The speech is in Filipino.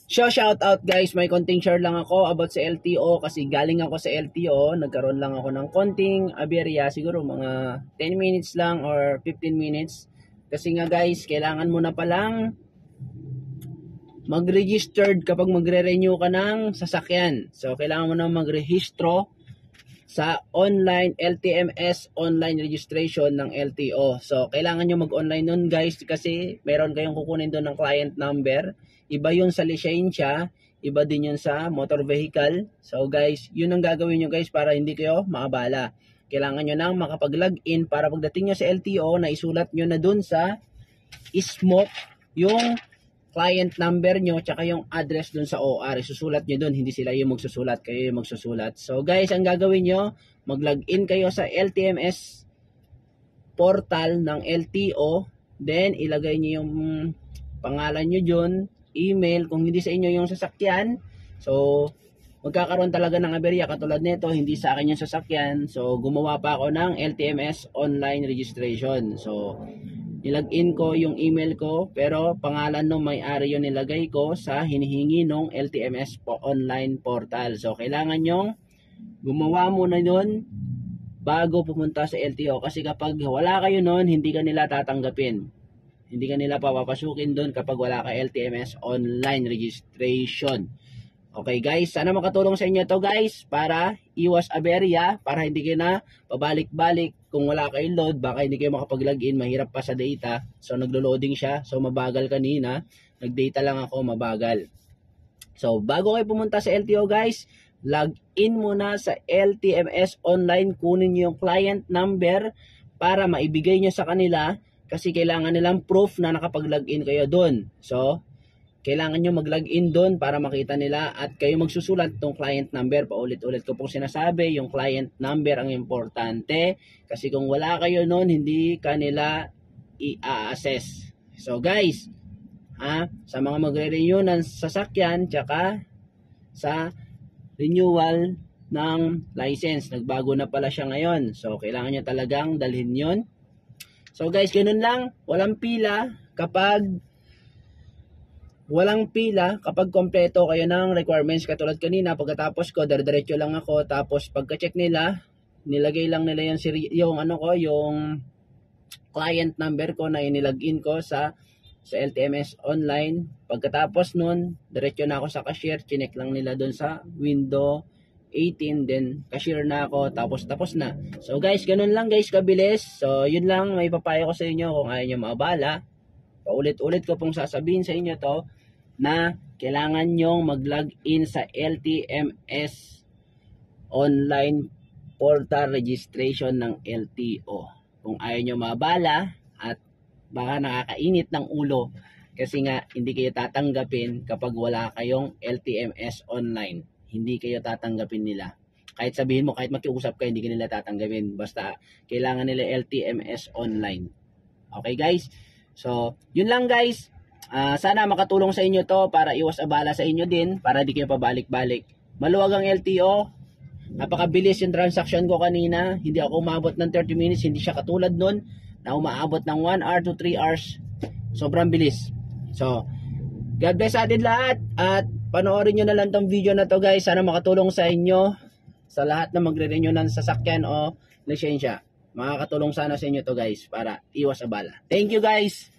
Shout out guys, may konting share lang ako about sa LTO kasi galing ako sa LTO, nagkaroon lang ako ng konting aberya, siguro mga 10 minutes lang or 15 minutes. Kasi nga guys, kailangan mo na palang mag-registered kapag magre-renew ka ng sasakyan. So kailangan mo na magrehistro sa online LTMS online registration ng LTO. So kailangan nyo mag-online nun guys kasi meron kayong kukunin doon ng client number. Iba yun sa lisensya, iba din yun sa motor vehicle. So guys, yun ang gagawin nyo guys para hindi kayo maabala. Kailangan nyo nang makapag-login para pagdating nyo sa LTO na isulat nyo na dun sa smoke yung client number nyo tsaka yung address dun sa OR. Isusulat nyo dun, hindi sila yung magsusulat, kayo yung magsusulat. So guys, ang gagawin nyo, mag-login kayo sa LTMS portal ng LTO, then ilagay nyo yung pangalan nyo dun, email, kung hindi sa inyo yung sasakyan, so magkakaroon talaga ng aberya katulad nito, hindi sa akin yung sasakyan, so gumawa pa ako ng LTMS online registration. So nilagin ko yung email ko pero pangalan ng may-ari yung nilagay ko sa hinihingi ng LTMS online portal. So kailangan nyong gumawa muna yun bago pumunta sa LTO kasi kapag wala kayo nun, hindi ka nila tatanggapin. Hindi ka nila papapasukin doon kapag wala ka LTMS online registration. Okay guys, sana makatulong sa inyo to guys para iwas aberya, para hindi kayo na pabalik-balik. Kung wala kayong load, baka hindi kayo makapag-login, mahirap pa sa data. So naglo-loading siya, so mabagal kanina. Nag-data lang ako, mabagal. So bago kayo pumunta sa LTO guys, log in muna sa LTMS online, kunin niyo yung client number para maibigay niyo sa kanila. Kasi kailangan nilang proof na nakapag-login kayo doon. So, kailangan nyo mag-login doon para makita nila at kayo magsusulat ng client number. Paulit-ulit ko pong sinasabi, yung client number ang importante. Kasi kung wala kayo noon, hindi kanila i-assess. So guys, sa mga magre-renew ng sasakyan, tsaka sa renewal ng license, nagbago na pala siya ngayon. So, kailangan nyo talagang dalhin yon. So guys, ganun lang, walang pila kapag kompleto kayo ng requirements. Katulad kanina, pagkatapos ko, diretso lang ako, tapos pagka-check nila, nilagay lang nila yung client number ko na inilagin ko sa LTMS online. Pagkatapos nun, diretso na ako sa cashier, chinek lang nila doon sa window 18, then cashier na ako, tapos na. So guys, ganun lang guys, kabilis. So yun lang, may papayo ko sa inyo kung ayaw nyo maabala. Paulit-ulit ko pong sasabihin sa inyo to, na kailangan nyong mag-login sa LTMS online portal registration ng LTO. Kung ayaw nyo maabala at baka nakakainit ng ulo, kasi nga hindi kayo tatanggapin kapag wala kayong LTMS online. Hindi kayo tatanggapin nila. Kahit sabihin mo, kahit makiusap ka, hindi ka nila tatanggapin. Basta kailangan nila LTMS online. Okay guys? So, yun lang guys. Sana makatulong sa inyo to para iwas abala sa inyo din, para di kayo pabalik-balik. Maluwag ang LTO. Napakabilis yung transaction ko kanina. Hindi ako umabot ng 30 minutes. Hindi siya katulad nun na umaabot ng 1 hour to 3 hours. Sobrang bilis. So, God bless atin lahat at panoorin nyo na lang tong video na to guys. Sana makatulong sa inyo sa lahat na magre-renew ng sasakyan o lisensya. Makakatulong sana sa inyo to guys para iwas abala. Thank you guys!